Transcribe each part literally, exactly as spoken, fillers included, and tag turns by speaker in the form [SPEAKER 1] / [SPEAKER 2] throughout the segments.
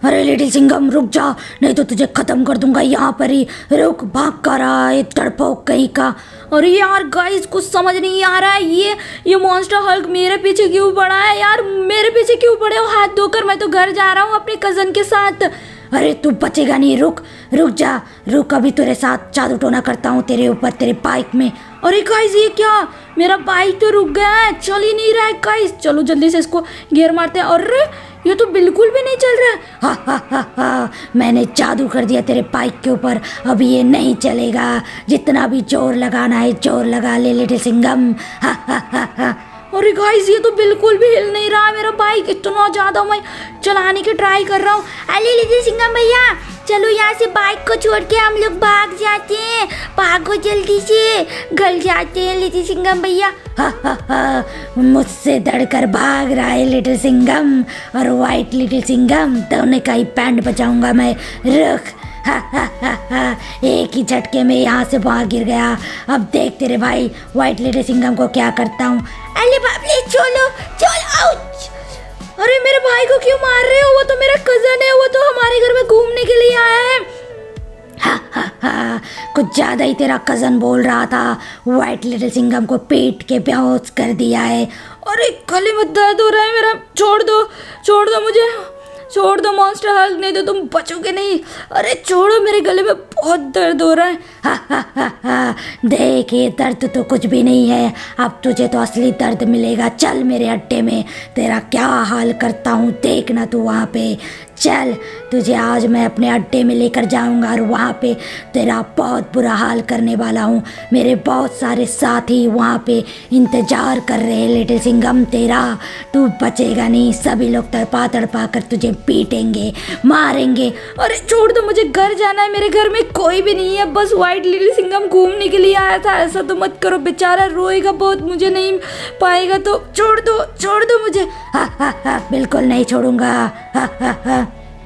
[SPEAKER 1] अरे लिटिल सिंघम रुक जा, नहीं तो तुझे खत्म कर दूंगा यहाँ पर ही। रुक, भाग कर रहा है तड़पोक कहीं का। अरे यार गाइस कुछ समझ नहीं आ रहा है, ये ये मॉन्स्टर हल्क मेरे पीछे क्यों पड़ा है यार, मेरे पीछे क्यों पड़े हो? हाथ धोकर मैं तो घर जा रहा हूँ अपने कजन के साथ। अरे तू बचेगा नहीं, रुक रुक जा, रुक अभी तेरे साथ जादू टोना करता हूँ तेरे ऊपर, तेरे बाइक में। अरे गाइस ये क्या, मेरा बाइक तो रुक गया है, चल ही नहीं रहा है गाइस। चलो जल्दी से इसको गियर मारते हैं। अरे ये तो बिल्कुल भी नहीं चल रहा है। हा हा हा हा, मैंने जादू कर दिया तेरे बाइक के ऊपर, अभी ये नहीं चलेगा। जितना भी जोर लगाना है जोर लगा ले लिटिल सिंघम। हा हा हा हा। अरे गाइस ये तो बिल्कुल भी हिल नहीं रहा मेरा बाइक, इतना ज़्यादा मैं चलाने की ट्राई कर रहा हूँ। अरे लिटिल सिंघम भैया चलो यहाँ से बाइक को छोड़ के हम लोग भाग जाते हैं, भागो जल्दी से, घर जाते हैं लिटिल सिंघम भैया। हा हा हा, मुझसे दौड़कर भाग रहा है लिटिल सिंघम और वाइट लिटिल सिंघम, दोनों का ही पैंट बचाऊंगा मैं। रुक, हा हा हा हा, एक ही झटके में यहाँ से भाग गिर गया। अब देख तेरे भाई वाइट लिटिल सिंघम को क्या करता हूँ। अरे बाप रे, छोड़ो छोड़ो, आउच। अरे मेरे भाई को क्यों मार रहे हो? वो तो मेरा कजन है, वो तो हमारे घर में घूमने के लिए आया है। हा हा हा, कुछ ज्यादा ही तेरा कजन बोल रहा था, वाइट लिटिल सिंघम को पीट के बेहोश कर दिया है। अरे गले में दर्द हो रहा है मेरा, छोड़ दो छोड़ दो मुझे, छोड़ दो मॉन्स्टर हल्क, नहीं तो तुम बचोगे नहीं। अरे छोड़ो, मेरे गले में बहुत दर्द हो रहा है। हा हा हा हा, देख ये दर्द तो कुछ भी नहीं है, अब तुझे तो असली दर्द मिलेगा। चल मेरे अड्डे में, तेरा क्या हाल करता हूँ देखना तू वहाँ पे। चल तुझे आज मैं अपने अड्डे में लेकर जाऊंगा और वहाँ पे तेरा बहुत बुरा हाल करने वाला हूँ। मेरे बहुत सारे साथी वहाँ पे इंतजार कर रहे हैं लिटिल सिंघम तेरा, तू बचेगा नहीं, सभी लोग तड़पा तड़पा कर तुझे पीटेंगे मारेंगे। अरे छोड़ दो, मुझे घर जाना है, मेरे घर में कोई भी नहीं है, बस वाइट लिटिल सिंघम घूमने के लिए आया था। ऐसा तो मत करो, बेचारा रोएगा बहुत, मुझे नहीं पाएगा तो छोड़ दो छोड़ दो मुझे। हा हा हा, बिल्कुल नहीं छोड़ूंगा। हा हा हा।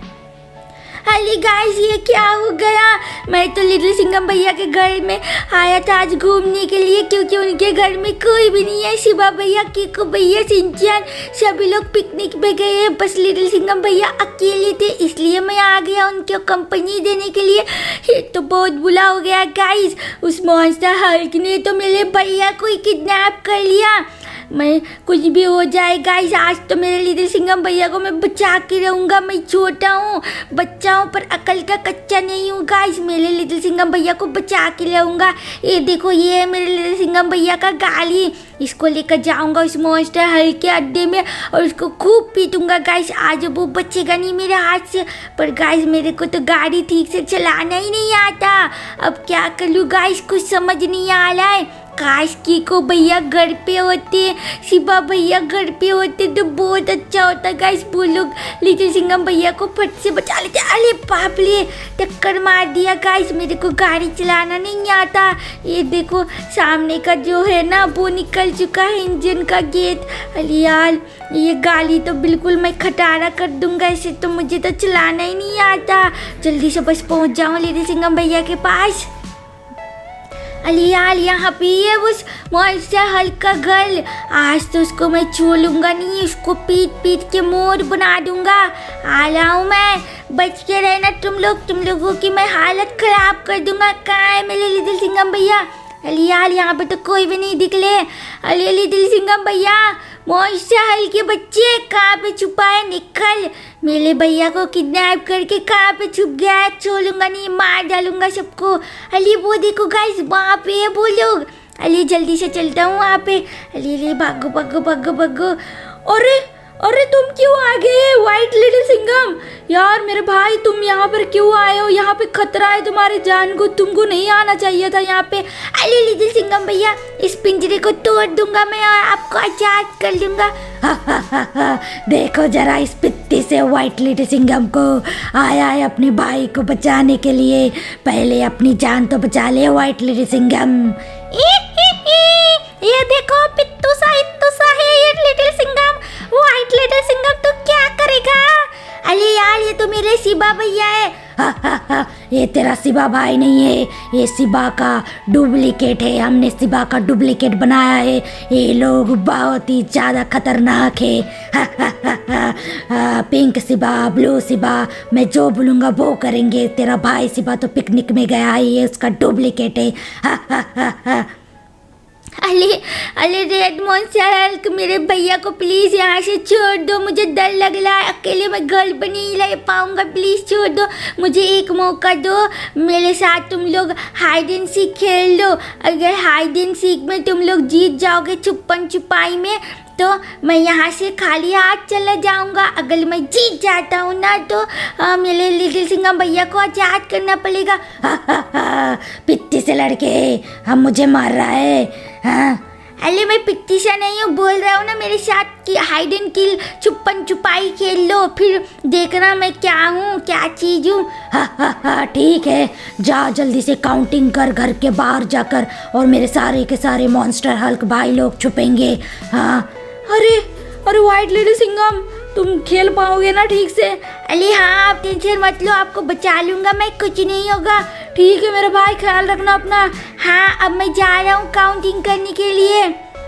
[SPEAKER 1] अरे गाइस ये क्या हो गया, मैं तो लिटिल सिंघम भैया के घर में आया था आज घूमने के लिए, क्योंकि उनके घर में कोई भी नहीं है। शिवा भैया, कीकू भैया, सिंचन सभी लोग पिकनिक पे गए हैं, बस लिटिल सिंघम भैया अकेले थे, इसलिए मैं आ गया उनको कंपनी देने के लिए। ये तो बहुत बुरा हो गया गाइस, उस मॉन्स्टर हल्क ने तो मेरे भैया को ही किडनैप कर लिया। मैं कुछ भी हो जाए गाइस, आज तो मेरे लिटिल सिंघम भैया को मैं बचा के रहूँगा। मैं छोटा हूँ, बच्चा हूँ, पर अकल का कच्चा नहीं हूँ गाइस, मेरे लिटिल सिंघम भैया को बचा के रहूँगा। ये देखो ये है मेरे लिटिल सिंघम भैया का गाड़ी, इसको लेकर जाऊँगा उस मॉन्स्टर हल्क के अड्डे में और उसको खूब पीटूँगा गाइस। आज वो बचेगा नहीं मेरे हाथ से। पर गाइस मेरे को तो गाड़ी ठीक से चलाना ही नहीं आता, अब क्या करूँ गाइस, कुछ समझ नहीं आ रहा है। काश कीकू भैया घर पे होते, शिवा भैया घर पे होते तो बहुत अच्छा होता गाइस, वो लोग लिटिल सिंघम भैया को फट से बचा लेते। अरे बाप रे, टक्कर मार दिया गाइस, मेरे को गाड़ी चलाना नहीं आता। ये देखो सामने का जो है ना वो निकल चुका है इंजन का गेट। अरे यार ये गाड़ी तो बिल्कुल मैं खटारा कर दूंगा, इसे तो मुझे तो चलाना ही नहीं आता। जल्दी से बस पहुंच जाऊँ लिटिल सिंघम भैया के पास। अरे यार यहाँ पे है उस मॉन्स्टर हल्क का घर, आज तो उसको मैं छोड़ूंगा नहीं, उसको पीट पीट के मोर बना दूंगा। आ रहा हूँ मैं, बच के रहना तुम लोग, तुम लोगों की मैं हालत खराब कर दूंगा। कहाँ है मेरे लिटिल सिंघम भैया? अरे यार यहाँ पे तो कोई भी नहीं दिखले। अरे लिटिल सिंघम भैया, मॉन्स्टर हल्क के बच्चे कहाँ पे छुपा है, निकल। मेरे भैया को किडनैप करके कहाँ पे छुप गया है, छोड़ूंगा नहीं, मार डालूंगा सबको। अरे वो देखो गाइस वहाँ पे है वो लोग। अरे जल्दी से चलता हूँ वहाँ पे। अरे अरे भागो भागो भागो भागो। अरे अरे तुम क्यों आ गए वाइट लिटिल सिंघम? यार मेरे भाई तुम यहाँ पर क्यों आए हो? यहाँ पे खतरा है तुम्हारी जान को, तुमको नहीं आना चाहिए था यहाँ पे। अरे लिटिल सिंघम भैया, इस पिंजरे को तोड़ दूंगा मैं और आपको आजाद कर दूंगा। हा हा हा हा, देखो जरा इस पित्ती से वाइट लिटिल सिंघम को आया है अपने भाई को बचाने के लिए, पहले अपनी जान तो बचा ले वाइट लिटिल सिंघम। ये देखो पित्तू सा इत्तू सा है ये little Singham, white little Singham तो क्या करेगा? अरे यार ये तो मेरे शिवा भैया है। हा हा हा, ये तेरा शिवा भाई नहीं है, ये शिवा का डुप्लीकेट है। हमने शिवा का डुप्लीकेट बनाया है। ये लोग बहुत ही ज़्यादा खतरनाक है। हा हा हा हा, हा, पिंक शिवा, ब्लू शिवा, मैं जो बोलूँगा वो करेंगे। तेरा भाई शिवा तो पिकनिक में गया है, ये उसका डुप्लीकेट है। हा हा हा हा।
[SPEAKER 2] अरे अरे रेड मॉन्स्टर हल्क, मेरे भैया को प्लीज़ यहाँ से छोड़ दो, मुझे डर लग रहा है। अकेले मैं घर पर नहीं रह पाऊँगा, प्लीज़ छोड़ दो, मुझे एक मौका दो। मेरे साथ तुम लोग हाइड एंड सीक खेल लो। अगर हाइड एंड सीक में तुम लोग जीत जाओगे छुपन छुपाई में, तो मैं यहाँ से खाली हाथ चला जाऊँगा। अगर मैं जीत जाता हूँ ना, तो आ, मेरे लिटिल सिंघम भैया को आज़ाद करना पड़ेगा।
[SPEAKER 1] हा हा हा, पित्ती से लड़के हम मुझे मार रहा है। हाँ
[SPEAKER 2] अरे मैं पिट्टी सा नहीं हूँ, बोल रहा हूँ ना, मेरे साथ की हाइड एंड किल छुपन छुपाई खेल लो, फिर देखना मैं क्या हूँ, क्या चीज़ हूँ।
[SPEAKER 1] हा हा हा, ठीक है, जा जल्दी से काउंटिंग कर घर के बाहर जाकर, और मेरे सारे के सारे मॉन्स्टर हल्क भाई लोग छुपेंगे। हाँ
[SPEAKER 2] अरे अरे व्हाइट लेडी सिंघम, तुम खेल पाओगे ना ठीक से? अरे हाँ, आप टेंशन मत लो, आपको बचा लूँगा मैं, कुछ नहीं होगा।
[SPEAKER 1] ठीक है मेरे भाई, ख्याल रखना अपना।
[SPEAKER 2] हाँ अब मैं जा रहा हूँ काउंटिंग करने के लिए।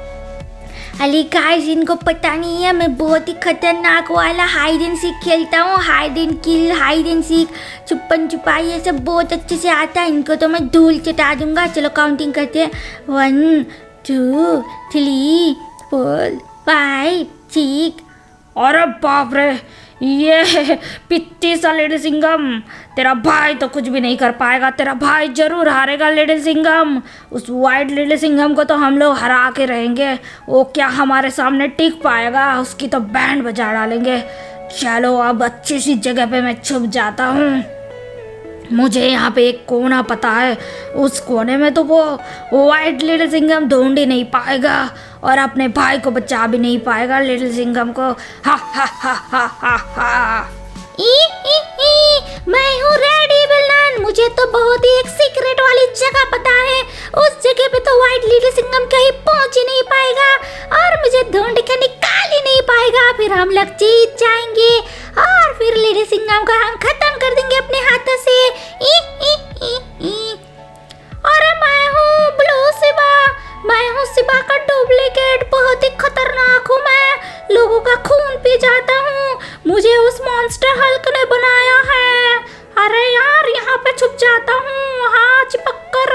[SPEAKER 2] अली गाइस, इनको पता नहीं है मैं बहुत ही खतरनाक वाला हाइड एंड सीक खेलता हूँ। Hide and kill, hide and seek, छुपन छुपाई, ये सब बहुत अच्छे से आता है। इनको तो मैं धूल चटा दूंगा। चलो काउंटिंग करते हैं। One two three four five six.
[SPEAKER 1] अरे बाप रे, ये पित्ती सा लेडी सिंघम, तेरा भाई तो कुछ भी नहीं कर पाएगा। तेरा भाई जरूर हारेगा लेडी सिंघम। उस वाइट लेडी सिंघम को तो हम लोग हरा के रहेंगे। वो क्या हमारे सामने टिक पाएगा? उसकी तो बैंड बजा डालेंगे। चलो अब अच्छी सी जगह पे मैं छुप जाता हूँ। मुझे यहाँ पे एक कोना पता है, उस कोने में तो वो वाइट लिटिल सिंघम ढूंढ ही नहीं पाएगा और अपने भाई को बचा भी नहीं पाएगा लिटिल सिंघम को। हा हा हा हा हा हा।
[SPEAKER 2] ई, ई, ई, मैं हूँ रेड इविल नन। मुझे तो बहुत ही एक सीक्रेट वाली जगह पता है। उस जगह पे तो व्हाइट लिटिल सिंघम कहीं पहुँच ही नहीं पाएगा और मुझे ढूंढ के निकाल ही नहीं पाएगा। फिर हम लोग जीत जाएंगे और फिर लिटिल सिंघम को हम खत्म कर देंगे अपने हाथों से। ई, ई, ई, ई। और मैं हूँ ब्लू शिवा। मैं हूँ शिवा का डुप्लीकेट। बहुत ही खतरनाक हूँ मैं, लोगों का खून पी जाता हूँ। मुझे उस मॉन्स्टर हल्क ने बनाया है। अरे यार, यहाँ पे छुप जाता हूँ, हाँ चिपक कर।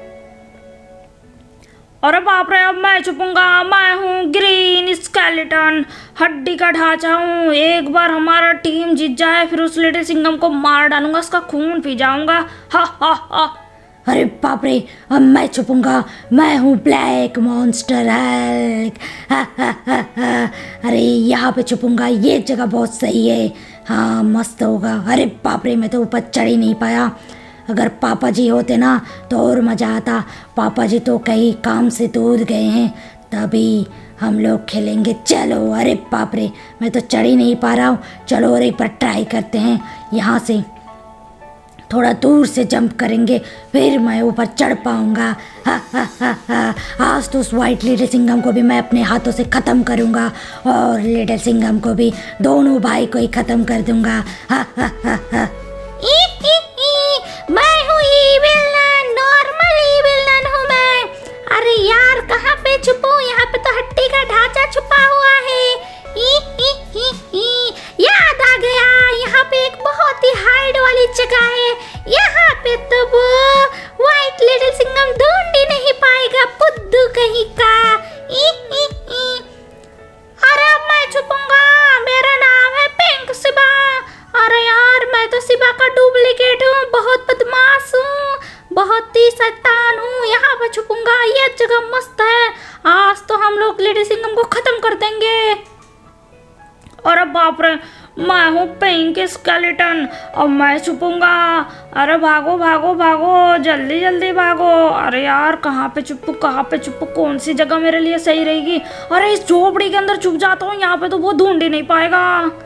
[SPEAKER 1] अरे बाप रे, अब मैं छुपूंगा। मैं हूँ ग्रीन स्केलेटन, हड्डी का ढांचा हूँ। एक बार हमारा टीम जीत जाए, फिर उस लिटिल सिंघम को मार डालूंगा, उसका खून पी जाऊंगा। हा हा हा। अरे बाप रे, अब मैं छुपूंगा। मैं हूँ ब्लैक मॉन्स्टर हल्क। हा हा हा हा। अरे यहाँ पे छुपूंगा, ये जगह बहुत सही है। हाँ मस्त होगा। अरे बाप रे, मैं तो ऊपर चढ़ ही नहीं पाया। अगर पापा जी होते ना तो और मज़ा आता। पापा जी तो कहीं काम से दूर गए हैं, तभी हम लोग खेलेंगे। चलो, अरे बाप रे, मैं तो चढ़ ही नहीं पा रहा हूँ। चलो और एक बार ट्राई करते हैं। यहाँ से थोड़ा दूर से जंप करेंगे, फिर मैं ऊपर चढ़ पाऊँगा। हा हा हा हा। आज तो उस वाइट लिटिल सिंघम को भी मैं अपने हाथों से ख़त्म करूँगा और लिटिल सिंघम को भी, दोनों भाई को ही ख़त्म कर दूँगा। हा हा हा हा।
[SPEAKER 2] ई, ई, ई, मैं हूँ evil nun, normal evil nun हूँ मैं। अरे यार, कहाँ पे छुपूं? यहाँ पे तो हड्डी का ढांचा छुपा हुआ है। ई, ई, ई, ई, याद आ गया, यहाँ पे एक बहुत ही हाइड वाली जगह है। यहाँ पे तो वो व्हाइट लिटिल सिंघम ढूंढ ही नहीं पाएगा, बुद्धू कहीं का। ई, ई, ई। अरे मैं छुपूंगा, मेरा नाम है पिंक शिवा। अरे यार, मैं तो शिवा का डुप्लीकेट हूँ, बहुत बदमाश हूँ, बहुत ही शैतान हूँ। यहाँ पे छुपूंगा, ये जगह मस्त है। आज तो हम लोग लिटिल सिंघम को खत्म कर देंगे।
[SPEAKER 1] अरे बाप रे, मैं हूँ पिंक स्केलेटन, अब मैं छुपूंगा। अरे भागो भागो भागो, जल्दी जल्दी भागो। अरे यार, कहाँ पे छुपू, कहाँ पे छुपू, कौन सी जगह मेरे लिए सही रहेगी? अरे इस झोपड़ी के अंदर छुप जाता हूँ, यहाँ पे तो वो ढूंढ ही नहीं पाएगा।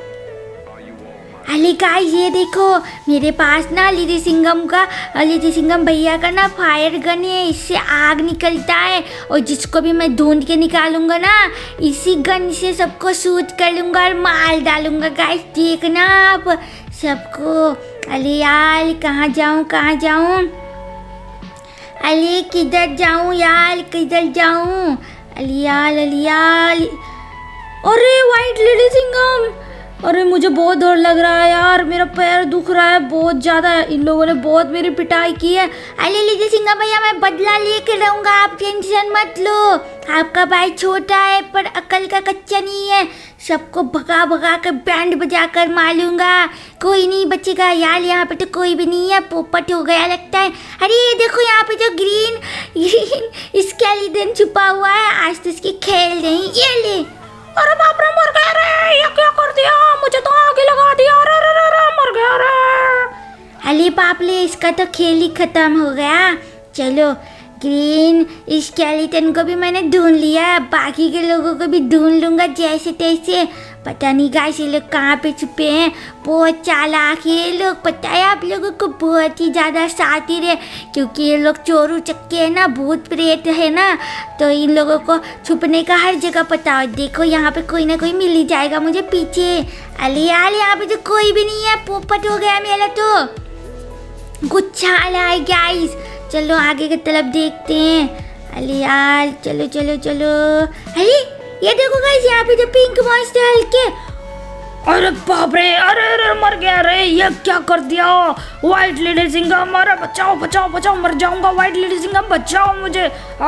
[SPEAKER 2] अरे गाइस, ये देखो, मेरे पास ना लिटिल सिंघम का, लिटिल सिंघम भैया का ना फायर गन है। इससे आग निकलता है और जिसको भी मैं ढूंढ के निकालूंगा ना, इसी गन से सबको शूट कर लूंगा और मार डालूंगा। गाइस देखना आप, सबको। अरे यार कहाँ जाऊँ कहाँ जाऊँ, अरे किधर जाऊँ यार किधर जाऊँ, अलियाल अलियाल।
[SPEAKER 1] अरे वाइट लेडी सिंघम, अरे मुझे बहुत डर लग रहा है यार, मेरा पैर दुख रहा है बहुत ज़्यादा, इन लोगों ने बहुत मेरी पिटाई की है।
[SPEAKER 2] अरे लीजिए सिंघम भैया, मैं बदला लेके रहूँगा, आप टेंशन मत लो। आपका भाई छोटा है पर अकल का कच्चा नहीं है, सबको भगा भगा कर बैंड बजा कर मारूंगा, कोई नहीं बचेगा। यार यहाँ पे तो कोई भी नहीं है, पोपट हो गया लगता है। अरे ये देखो यहाँ पे जो ग्रीन ग्रीन स्केलेटन छुपा हुआ है, आज तो इसकी खेल नहीं, ये ले।
[SPEAKER 1] अरे बाप रे मर गया रे, ये क्या कर दिया, मुझे तो आगे लगा दिया, अरे रे रे रे मर गया रे।
[SPEAKER 2] अरे बाप ले, इसका तो खेल ही खत्म हो गया। चलो ग्रीन स्केलेटन को भी मैंने ढूंढ लिया, बाकी के लोगों को भी ढूंढ लूँगा जैसे तैसे। पता नहीं गाइस ये लोग कहाँ पे छुपे हैं, बहुत चालाक है ये लोग, पता है आप लोगों को, बहुत ही ज़्यादा शातिर है, क्योंकि ये लोग चोरू चक्के है ना, भूत प्रेत है ना, तो इन लोगों को छुपने का हर जगह पता हो। देखो यहाँ पे कोई ना कोई मिल ही जाएगा मुझे पीछे। अरे यार यहाँ पे तो कोई भी नहीं है, पोपट हो गया मेरा तो, गुच्छा है गाइस। चलो आगे की तरफ देखते हैं। अरे यार चलो चलो चलो। अरे ये देखो गाइस यहाँ पे जो पिंक मॉन्स्टर हल्के,
[SPEAKER 1] अरे बाप रे, अरे अरे मर गया रे, ये क्या कर दिया व्हाइट लेडी सिंघम, अरे बचाओ बचाओ बचाओ, मर जाऊंगा व्हाइट लेडी सिंघम, बचाओ मुझे।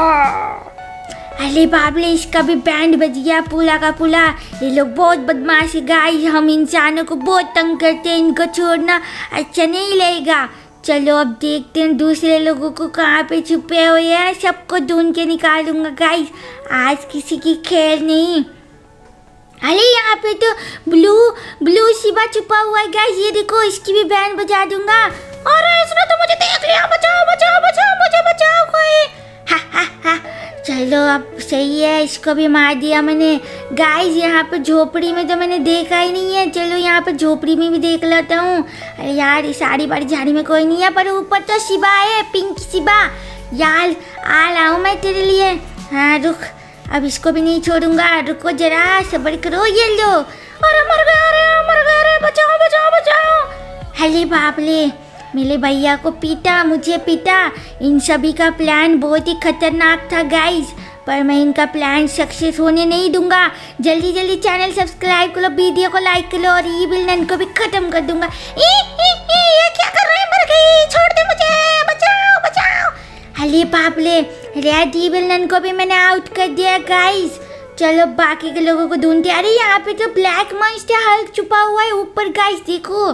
[SPEAKER 2] अरे बाप रे, इसका भी बैंड बज गया पूरा का पूरा। ये लोग बहुत बदमाश है गाइस, हम इंसानों को बहुत तंग करते हैं, इनको छोड़ना अच्छा नहीं लगेगा। चलो अब देखते हैं दूसरे लोगों को कहाँ पे छुपे हुए हैं, सबको ढूंढ के निकालूंगा गाइस, आज किसी की खेल नहीं। अरे यहाँ पे तो ब्लू ब्लू शिवा छुपा हुआ है गाइस, ये देखो इसकी भी बैंड बजा दूंगा।
[SPEAKER 1] अरे इसने तो मुझे देख लिया, बचाओ बचाओ बचाओ मुझे, बचाओ कोई।
[SPEAKER 2] हा हा हा, चलो अब सही है, इसको भी मार दिया मैंने। गाइस यहाँ पे झोपड़ी में तो मैंने देखा ही नहीं है, चलो यहाँ पे झोपड़ी में भी देख लेता हूँ। अरे यार इस साड़ी बाड़ी झाड़ी में कोई नहीं है, पर ऊपर तो शिवा है, पिंक शिवा। यार आ रहा हूँ मैं तेरे लिए, हाँ रुक, अब इसको भी नहीं छोड़ूंगा, रुको जरा सब्र करो। ये लो,
[SPEAKER 1] अरे मर गया रे मर गया रे, बचाओ बचाओ बचाओ।
[SPEAKER 2] अरे बाप रे, मेरे भैया को पीटा, मुझे पीटा। इन सभी का प्लान बहुत ही खतरनाक था गाइस, पर मैं इनका प्लान सक्सेस होने नहीं दूंगा। जल्दी जल्दी चैनल सब्सक्राइब करो, वीडियो को लाइक करो और ईविल नन को भी खत्म कर दूंगा। ई, ई, ई, ये क्या कर रहे हैं, मर गई, छोड़ दे मुझे, बचाओ बचाओ। अरे बाप रे, रेड ईविल नन को भी मैंने आउट कर दिया गाइस। चलो बाकी के लोगों को ढूंढते। अरे यहाँ पे तो ब्लैक मॉन्स्टर हल्क छुपा हुआ है ऊपर गाइस, देखो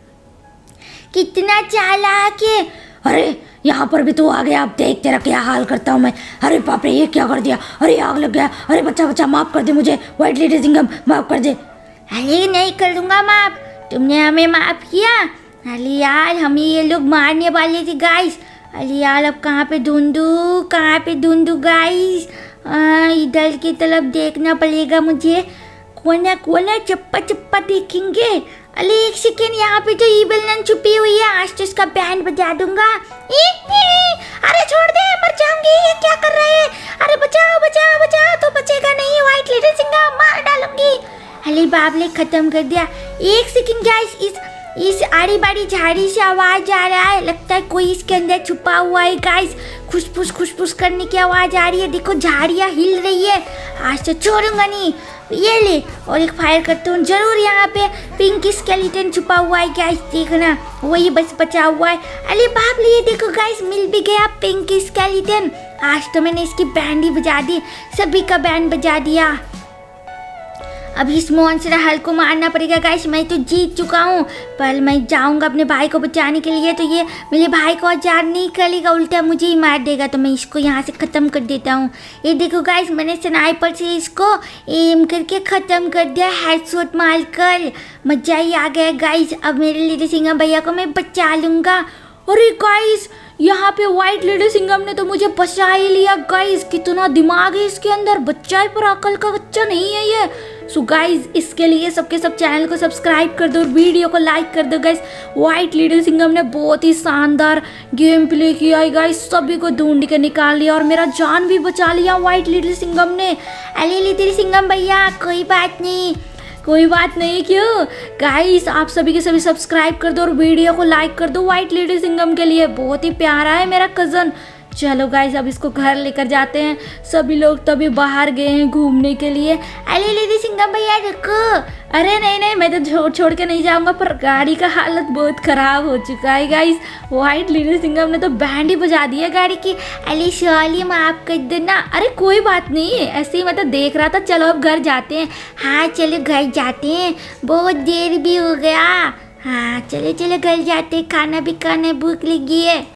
[SPEAKER 2] कितना चालाक है।
[SPEAKER 1] अरे यहाँ पर भी तो आ गया, अब देख तेरा क्या हाल करता हूँ मैं। अरे बाप रे ये क्या कर दिया, अरे आग लग गया, अरे बच्चा बच्चा माफ कर दे मुझे, व्हाइट लेडी सिंघम माफ कर दे।
[SPEAKER 2] अरे नहीं कर दूंगा माफ, तुमने हमें माफ किया। अरे यार हमें ये लोग मारने वाले थे गाइस। अरे यार अब कहाँ पे ढूंढूं कहाँ पे ढूंढूं गाइस, इधर की तरफ देखना पड़ेगा मुझे, कोना कोना चप्पा चप्पा देखेंगे। अरे एक सेकेंड, यहाँ पे तो ईविल नन छुपी हुई है, आज तो इसका बैंड बजा दूंगा। ई, ई, अरे छोड़ दे, मर जाऊंगी, ये क्या कर रहे हैं, अरे बचाओ बचाओ बचाओ, तो बचेगा नहीं, व्हाइट लेडी सिंघम मार डालूंगी। अरे बाप ले खत्म कर दिया। एक सेकेंड गाइस, इस इस आड़ी बाड़ी झाड़ी से आवाज आ रहा है, लगता है कोई इसके अंदर छुपा हुआ है गाइस, खुशफुस खुशफुस करने की आवाज आ रही है, देखो झाड़ियाँ हिल रही है, आज तो छोड़ूंगा नहीं। ये ले, और एक फायर करता हूँ, जरूर यहाँ पे पिंक स्केलेटन छुपा हुआ है गाइस, देखना वही बस बचा हुआ है। अरे बाप रे ये देखो गाइस, मिल भी गया पिंक स्केलेटन, आज तो मैंने इसकी बैंड ही बजा दी, सभी का बैंड बजा दिया। अब इस मॉन्स्टर हल्क को मारना पड़ेगा गाइस, मैं तो जीत चुका हूँ, पर मैं जाऊँगा अपने भाई को बचाने के लिए, तो ये मेरे भाई को आजाद नहीं करेगा, उल्टा मुझे ही मार देगा, तो मैं इसको यहाँ से ख़त्म कर देता हूँ। ये देखो गाइस, मैंने स्नाइपर से इसको एम करके ख़त्म कर दिया, हेडशॉट मार कर, मजा ही आ गया गाइस। अब मेरे लेडी सिंघम भैया को मैं बचा लूँगा।
[SPEAKER 1] अरे गाइस यहाँ पे व्हाइट लेडी सिंघम ने तो मुझे बचा ही लिया गाइस, कितना दिमाग है इसके अंदर, बच्चा है पर अकल का बच्चा नहीं है ये। सो गाइस इसके लिए सबके सब चैनल को सब्सक्राइब कर दो और वीडियो को लाइक कर दो गाइस। व्हाइट लेडी सिंघम ने बहुत ही शानदार गेम प्ले किया है गाइस, सभी को ढूंढ के निकाल लिया और मेरा जान भी बचा लिया व्हाइट लेडी सिंघम ने।
[SPEAKER 2] अरे लेडी सिंघम भैया कोई बात नहीं,
[SPEAKER 1] कोई बात नहीं। क्यों गाइस, आप सभी के सभी सब्सक्राइब कर दो और वीडियो को लाइक कर दो व्हाइट लेडी सिंघम के लिए। बहुत ही प्यारा है मेरा कज़न। चलो गाइस, अब इसको घर लेकर जाते हैं। सभी लोग तभी बाहर गए हैं घूमने के लिए।
[SPEAKER 2] अरे लेडी सिंघम भैया रुको।
[SPEAKER 1] अरे नहीं नहीं, मैं तो छोड़ छोड़ के नहीं जाऊंगा, पर गाड़ी का हालत बहुत ख़राब हो चुका है गाइस। व्हाइट लेडी सिंघम ने तो बैंड ही बजा दिया गाड़ी की।
[SPEAKER 2] अरे सॉरी माफ कर देना।
[SPEAKER 1] अरे कोई बात नहीं, ऐसे ही मैं तो देख रहा था। चलो अब घर जाते हैं।
[SPEAKER 2] हाँ चलो घर जाते हैं, बहुत देर भी हो गया। हाँ चलो चलो घर जाते हैं, खाना भी खाना, भूख लगी है।